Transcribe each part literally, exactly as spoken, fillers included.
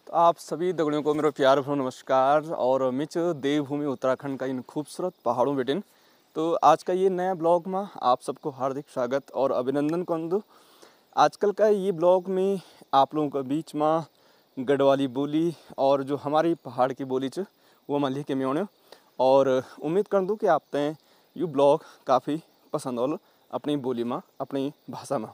तो आप सभी दगड़ियों को मेरा प्यार भरो नमस्कार। और मिच देवभूमि उत्तराखंड का इन खूबसूरत पहाड़ों बेटिन तो आज का ये नया ब्लॉग में आप सबको हार्दिक स्वागत और अभिनंदन कर दूँ। आजकल का ये ब्लॉग में आप लोगों के बीच में गढ़वाली बोली और जो हमारी पहाड़ की बोली च वो मैं लिख के मैं आने और उम्मीद कर दूँ कि आप तय ये ब्लॉग काफ़ी पसंद हो अपनी बोली में अपनी भाषा में।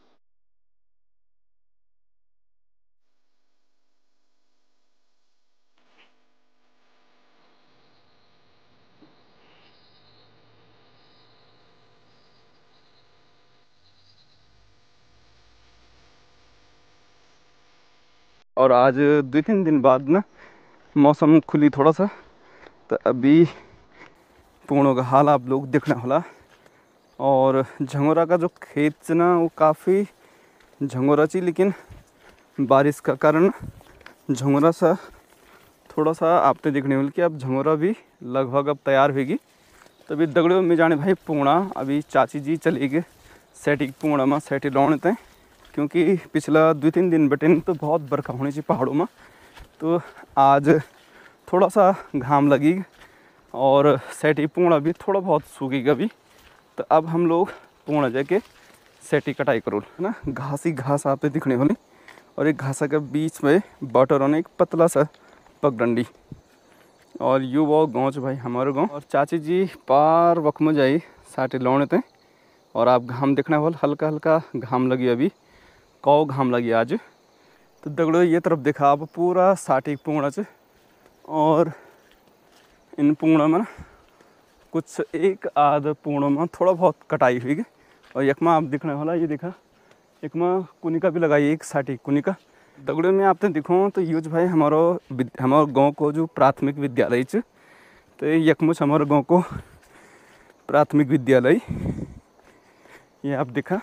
और आज दो तीन दिन बाद ना मौसम खुली थोड़ा सा, तो अभी पूर्णों का हाल आप लोग देखना होला। और झंगोरा का जो खेत च ना वो काफ़ी झंगोरा ची, लेकिन बारिश का कारण झंगोरा सा थोड़ा सा आपने देखने वाले कि अब झंगोरा भी लगभग अब तैयार होगी। तो अभी दगड़ियों में जाने भाई पूर्णा अभी चाची जी चली गए सेटी पूर्णा में सेटी लौने तय, क्योंकि पिछला दो तीन दिन बटे तो बहुत बरखा होनी चाहिए पहाड़ों में। तो आज थोड़ा सा घाम लगी और सेटी पूर्णा भी थोड़ा बहुत सूखेगा भी। तो अब हम लोग पूर्णा जाके सेटी कटाई करो है ना। घास ही घास आपने दिखने वाली और एक घासा के बीच में बटर होने एक पतला सा पगडंडी। और यू वो गाँव भाई हमारे गाँव। और चाची जी पार वक्त में जाई साटी लौने थे और आप घाम देखना वाल हल्का हल्का घाम लगी अभी कौ घाम लगी आज। तो दगड़ो ये तरफ देखा आप पूरा साटी पूर्णा च और इन पूर्णा में कुछ एक आध पूर्णों में थोड़ा बहुत कटाई हुई गई। और एक में आप दिखने वाला ये देखा एक में कुनिका भी लगाई एक साटी कुनिका। दगड़ों में आपने दिखो तो यूज भाई हमारो हमारे गांव को जो प्राथमिक विद्यालय च तो यकमुच हमारे गांव को प्राथमिक विद्यालय ये आप देखा।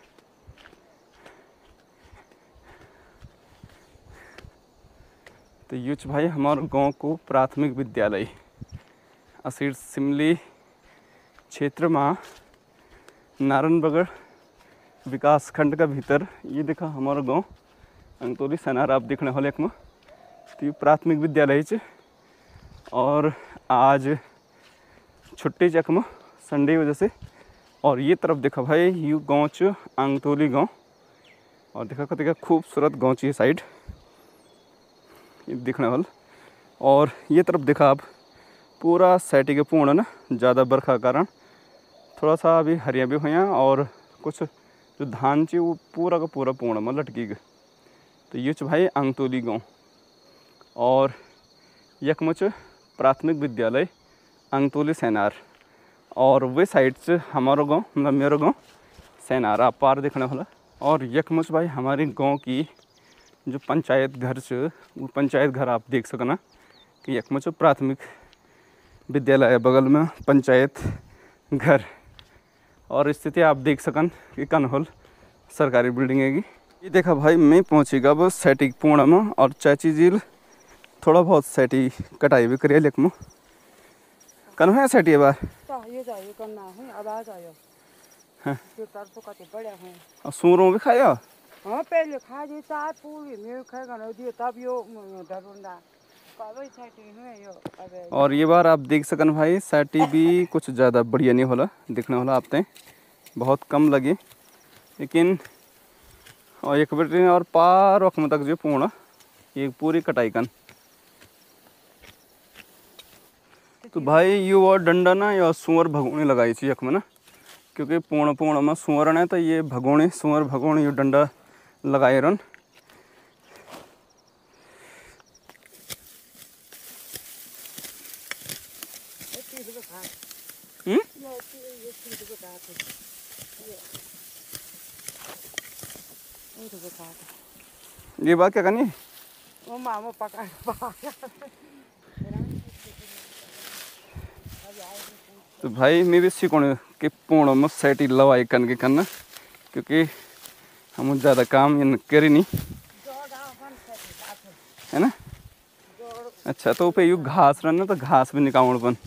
तो यूज भाई हमारे गांव को प्राथमिक विद्यालय असीर सिमली क्षेत्र में नारायणबगड़ विकास खंड का भीतर ये देखा हमारा गांव अंगतौली सनार आप देखने वाले एक में। तो ये प्राथमिक विद्यालय च और आज छुट्टी चक में संडे वजह से। और ये तरफ देखा भाई यू गाँव च अंगतौली गाँव और देखा कत खूबसूरत गाँव च ये साइड ये दिखने वाला। और ये तरफ देखा आप पूरा सेटी के पूर्ण ना ज़्यादा बरखा कारण थोड़ा सा अभी हरिया भी हुई और कुछ जो धान ची वो पूरा का पूरा पूर्ण में लटकी गए। तो ये भाई अंगतौली गाँव और यकमुच प्राथमिक विद्यालय अंगतौली सैनार और वे साइड से हमारा गाँव मतलब मेरा गाँव सैनार आप पार देखने वाला। और यकमुच भाई हमारे गाँव की जो पंचायत घर से वो पंचायत घर आप देख सकना कि यकमुच प्राथमिक विद्यालय बगल में पंचायत घर और स्थिति आप देख सकन कि कनहोल सरकारी बिल्डिंग है। ये देखा भाई मैं पहुँचेगा बस सेटी पूर्णा में और चाची जी थोड़ा बहुत सेटी कटाई भी करिए लेक में कन है सेटी बार हाँ सूरों भी खाया हाँ पहले खा जी सात पूरी मेरे खाएगा ना दियो तब यो डरुंडा कावे छाटी है यो अबे। और ये बार आप देख सकन भाई सेटी भी कुछ ज़्यादा बढ़िया नहीं होला दिखने वाला आपते बहुत कम लगे लेकिन और एक बेटे और पार वक्त तक जो पूर्ण ये पूरी कटाई कन। तो भाई यू और डंडा ना या सुअर भगोनी लगाई थी यक में ना, क्योंकि पूर्ण पूर्ण में सुअर है तो ये भगोनी सुअर भगोनी ये डंडा लगाए रन। हम्म ये बात क्या करनी वो मामा पका तो भाई मैं भी सीखने कि पूर्ण में सेटी लवाई कन के करना, क्योंकि हम ज़्यादा काम ये करी नहीं है ना। अच्छा तो पे यू घास रहना तो घास भी निकाल पन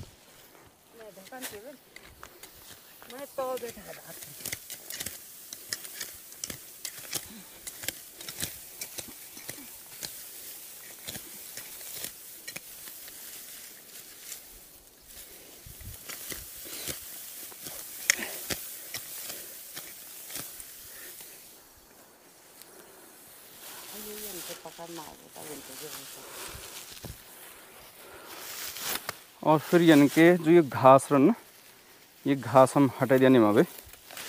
ये इनसे पकड़ना है तब इनके। और फिर यानी के जो ये घास रन ये घास हम हटा दिया नहीं मावे।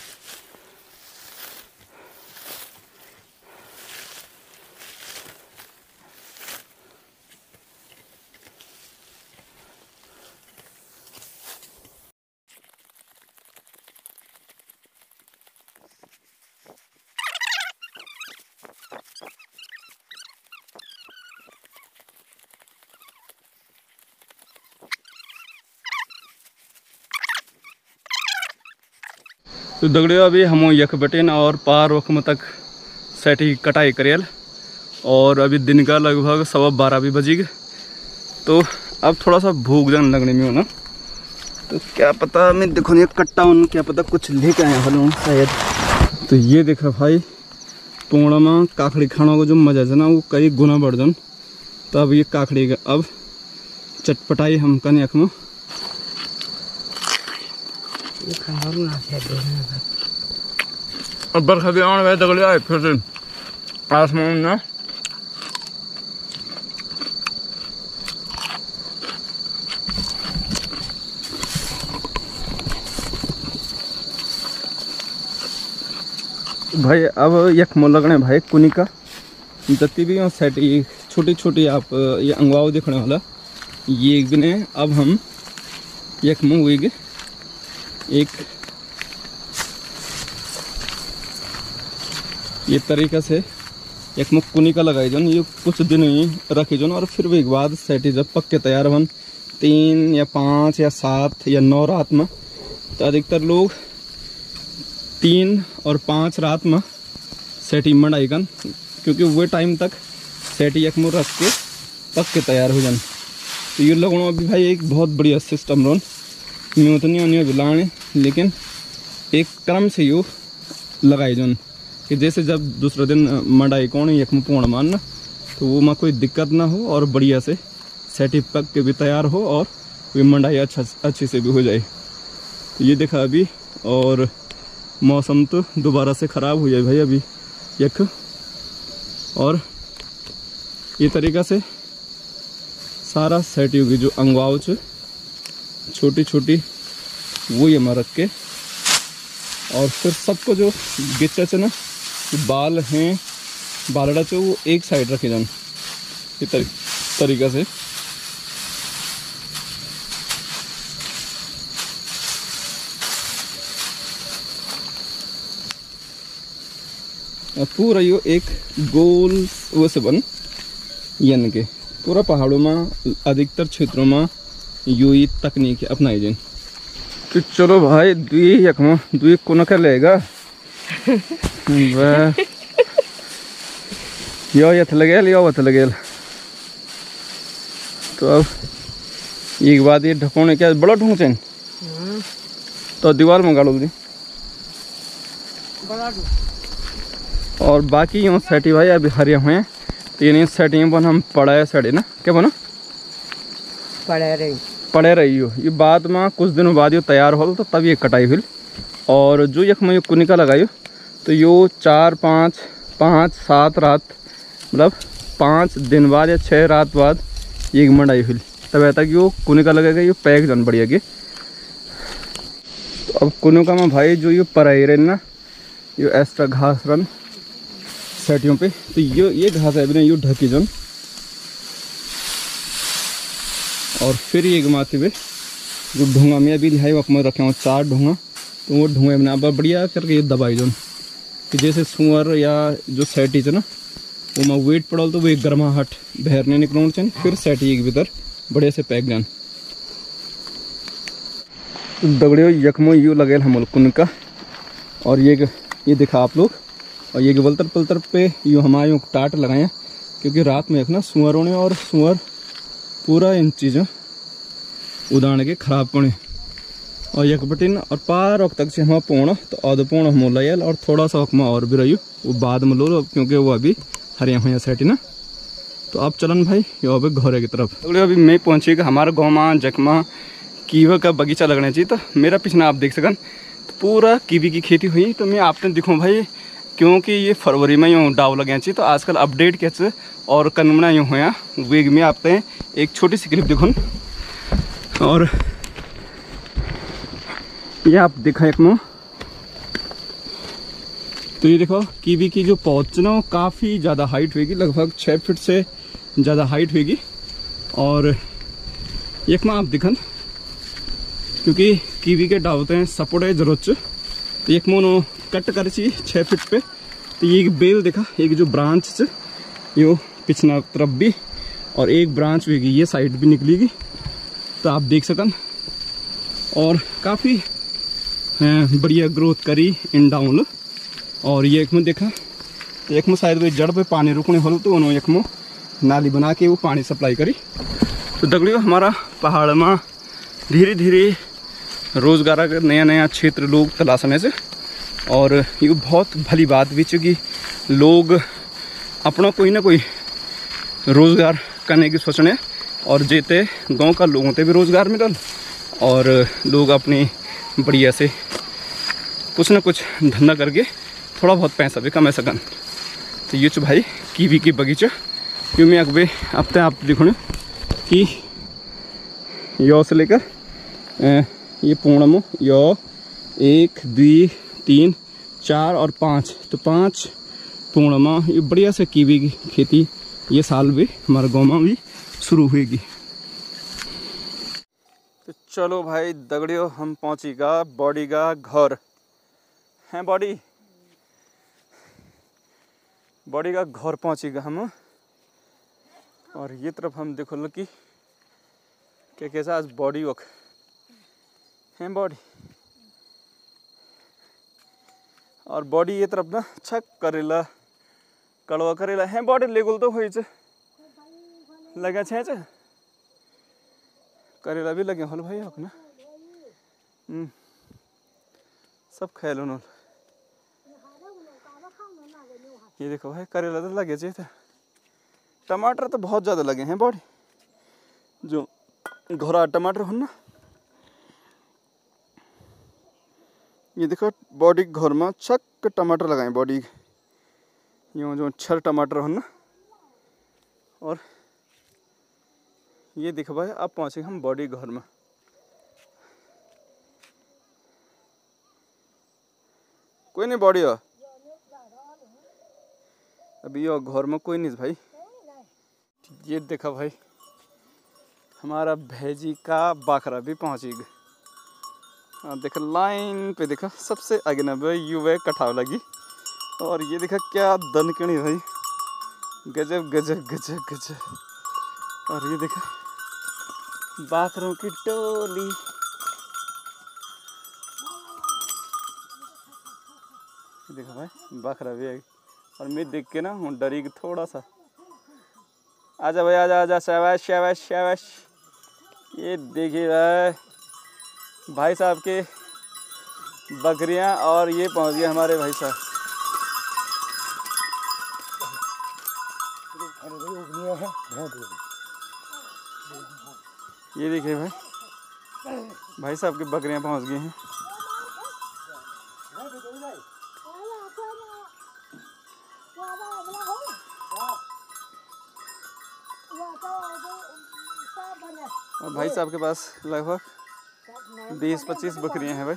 तो दगड़ियों अभी हम यख बटेन और पार वखम तक सेठी कटाई करेल और अभी दिन का लगभग सवा बारह भी बजी गए। तो अब थोड़ा सा भूख जान लगने में हो ना, तो क्या पता मैं देखो ये कट्टा उन क्या पता कुछ लेके आया हूँ शायद। तो ये देखा भाई पोड़ा में काखड़ी खाना को जो मजा है ना वो कई गुना बढ़ जान। तो अब ये काखड़ी का अब चटपटाई हम कन यख में अब बरखा भी आने वाले दगड़ियों आए फिर से आसमान ना भाई। अब यख मोल लगने भाई कुनी का जत्ती भी सेट छोटी छोटी आप ये अंगवाओ देखने वाला ये बिने अब हम यख में हुई एक ये तरीका से एक मुख कुनी का लगाई जन ये कुछ दिन ही रखी जन और फिर भी एक बाद सेटी जब पक के तैयार बन तीन या पाँच या सात या नौ रात में। तो अधिकतर लोग तीन और पाँच रात में सेटी मंडाई गन क्योंकि वो टाइम तक सेटी एक मुँह रख के पक के तैयार हो जान। तो ये लोगों अभी भाई एक बहुत बढ़िया सिस्टम रोन मैं तो नहीं होनी अभी लाने लेकिन एक क्रम से यू लगाई जोन कि जैसे जब दूसरे दिन मंडाई कौन एक में पूर्ण मानना तो वो में कोई दिक्कत ना हो और बढ़िया से सेटी पक के भी तैयार हो और वे मंडाई अच्छा अच्छे से भी हो जाए। तो ये देखा अभी और मौसम तो दोबारा से ख़राब हो जाए भाई अभी यक और ये तरीका से सारा सेटी होगी जो अंगवाओ च छोटी छोटी वो ये में रख के और फिर सबको जो गिच्चा च ना बाल हैं बालड़ा च वो एक साइड रखे जान ये तरी, तरीका से। और पूरा यो एक गोल वो से बन यन के पूरा पहाड़ों में अधिकतर क्षेत्रों में यू ही तकनीक अपनाई जाए। तो चलो भाई दुई यक में दुई कोना कर लेगा यो यथ लगेल यो वथ लगेल। तो अब एक बात ये ढकोने क्या बड़ा ढूंढ चाहिए तो दीवार में गाड़ो दी और बाकी यूँ सेटी भाई अभी हरे हुए हैं तो ये नहीं सेटी बन हम पढ़ाए सेटी ना क्या बना पड़े रही पड़े रही हो ये बाद में कुछ दिनों बाद ये तैयार हो तो तब ये कटाई हुई और जो यख में ये कुनिका लगाई तो यो चार पाँच पाँच सात रात मतलब पाँच दिन बाद या छः रात बाद ये मंडाई हुई तब तक यो कुनिका लगेगा ये पैक जन बढ़िया के। तो अब कुनिका में भाई जो ये पराई रही ना ये एक्स्ट्रा घास रन सेटियों पे तो ये ये घास है बिना ये ढकी जन और फिर ये गमाते हुए जो ढूंगा में अभी लिहाई अपने रखे हूँ चार ढूंगा तो वो ढूंगे में अब बढ़िया करके ये दबाई जो कि जैसे सुअर या जो सेटी है ना वो मैं वेट पड़ल तो वो एक गर्माहट बहर नहीं निकलना चाहिए फिर सेटी एक भीतर बढ़िया से पैक जान। तो दगड़ियों यकमो यू लगे हम कुनका और ये ये दिखा आप लोग और ये बलतर पलतर पे यूँ हमारे यूँ टाट लगाए क्योंकि रात में एक ना सुअरों ने और सुअर पूरा इन चीज़ों उदाहरण के खराब पड़े और एक बटिन और पार वक्त तक से हम पोण तो आध पोण हम लायल और थोड़ा सा वक्त में और भी रही वो बाद में लो क्योंकि वो अभी हरिया हुआ सेटी ना। तो अब चलन भाई यो अभी घोरे की तरफ अभी मैं पहुँचेगा हमारे गाँव में जखमा कीवा का बगीचा लगना चाहिए। तो मेरा पीछे आप देख सकन तो पूरा कीवी की खेती हुई तो मैं आपने दिखूँ भाई क्योंकि ये फरवरी में यूँ डाव लगे ची तो आजकल अपडेट क्या और कनमना यूँ होया वेग में आपते हैं एक छोटी सी क्लिप देखो। और ये आप देखा एक मो तो ये देखो कीवी की जो पौध ना काफ़ी ज़्यादा हाइट होगी, लगभग छः फीट से ज़्यादा हाइट होगी। और एक में आप दिखन क्योंकि कीवी के डालते हैं सपोर्ट है जरूरत से तो एक मोनो कट कर ची छः फीट पे तो ये एक बेल देखा, एक जो ब्रांच से यो पिछला तरफ भी और एक ब्रांच होगी ये साइड भी निकलेगी तो आप देख सकन। और काफ़ी बढ़िया ग्रोथ करी इन डाउन। और ये एक में देखा तो एक में शायद वो जड़ पे पानी रुकने हो तो उन्होंने एक में नाली बना के वो पानी सप्लाई करी। तो दगड़ियों हमारा पहाड़ में धीरे धीरे रोज़गार का नया नया क्षेत्र लोग तलाशने से और ये बहुत भली बात भी चुकी लोग अपना कोई ना कोई रोज़गार करने की सोचने और जेते गांव का लोगों ते भी रोज़गार मिलल और लोग अपनी बढ़िया से कुछ ना कुछ धंधा करके थोड़ा बहुत पैसा भी कमा सकन। तो ये चो भाई कीवी की बगीचा क्यों मैं अगबे अब तक आप देखो ना कि यो से लेकर ये पूर्णमो यो एक दो तीन चार और पाँच तो पाँच पूर्णमा ये बढ़िया से कीवी की खेती ये साल भी हमारे गाँव में भी शुरू हुएगी। तो चलो भाई दगड़ियों हम पहुँचेगा बॉडी का घर हैं बॉडी बॉडी का घर पहुँचेगा हम। और ये तरफ हम देखो लो कि क्या कैसा आज बॉडी वक है बॉडी और बॉडी ये तरफ ना छक करेला कड़वा करेला है बॉडी लेगुल तो हो लगा छे करेला भी लगे हल भाई ना सब खेल उन्होंने ये देखो भाई करेला तो लगे चाहिए। टमाटर तो बहुत ज़्यादा लगे हैं बॉडी जो घोरा टमाटर हो ना ये देखो बॉडी घर में छक टमाटर लगाए बॉडी यूँ जो छर टमाटर हो ना। और ये देखो भाई अब पहुँचे हम बॉडी घर में। कोई नहीं बॉडी हो अभी यो घर में कोई नहीं भाई। ये देखा भाई हमारा भैजी का बाखरा भी पहुँचेगा। देखा लाइन पे देखा सबसे आगे ना भाई यू वे कटाव लगी। और ये देखा क्या दनकनी भाई गजब गजब गजब गजब। और ये देखा बाखरों की टोली देखा भाई बाखरा भी है। और मैं देख के ना हूँ डरी थोड़ा सा। आजा भाई आजा आजा शाबाश शाबाश शाबाश। ये देखिए भाई भाई साहब के बकरियां और ये पहुंच गए हमारे भाई साहब। ये देखिए भाई भाई साहब की बकरियां पहुंच गई हैं। और भाई साहब के पास लगभग बीस पच्चीस बकरियां हैं भाई।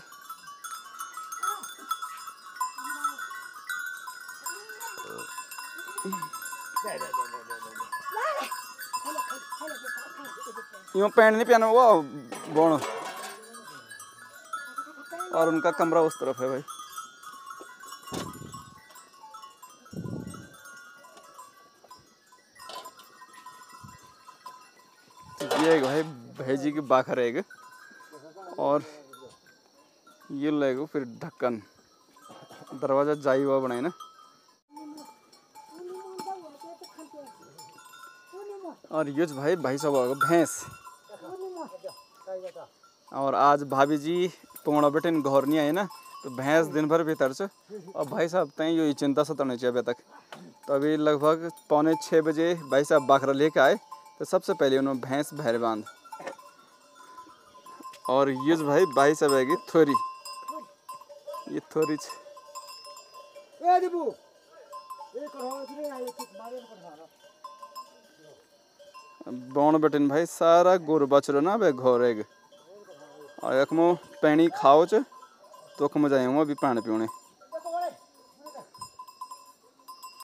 यूँ पैंट नहीं पहना हुआ बोण और उनका कमरा उस तरफ है भाई। ये भाई भैजी की बाखर है और ये लगेगा फिर ढक्कन दरवाजा जाई हुआ बनाए ना। और ये भाई भाई साहब भैंस और आज भाभी जी पौना बेटे घर नहीं आए ना तो भैंस दिन भर भीतर से और भाई साहब तय ये चिंता सताने चाहिए अभी तक। तो अभी लगभग पौने छः बजे भाई साहब बाखरा लेके आए तो सबसे पहले उन्होंने भैंस भैर बांध। और ये भाई भाई साहब है थोरी ये थोरी ए दीपू ए कढ़ावा रे आई मारे को कढ़ावा बौन बटन भाई सारा गुर बच रहा ना बे घोरेग और यखमो पैनी खाओ च तो जाऊँ अभी पानी पीने